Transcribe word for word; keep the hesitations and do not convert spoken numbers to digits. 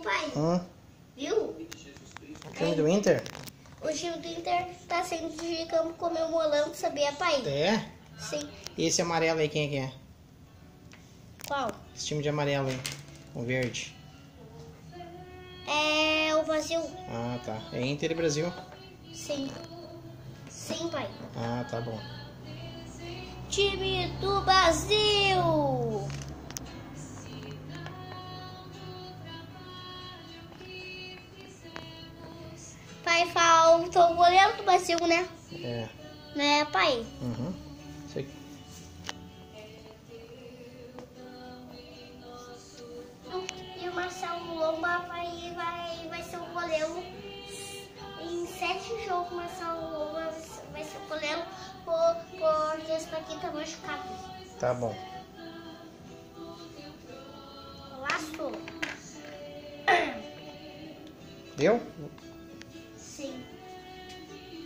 pai? Hum, Viu? o time do Inter? O time do Inter tá saindo de campo comemorando, sabia, pai? É? Sim. E esse amarelo aí, quem é que é? Qual? Esse time de amarelo aí, o verde. É o Brasil. Ah, tá. É Inter e Brasil. Sim. Sim, pai. Ah, tá bom. Time do Brasil. Pai, faltou o goleiro do Brasil, né? É. Né, pai? Uhum. Isso aqui. E o Marcelo Lomba vai, vai, vai ser o goleiro. Em sete jogos, o Marcelo Lomba vai ser o goleiro por, porque esse daqui tá machucado. Tá bom. Laço. Deu?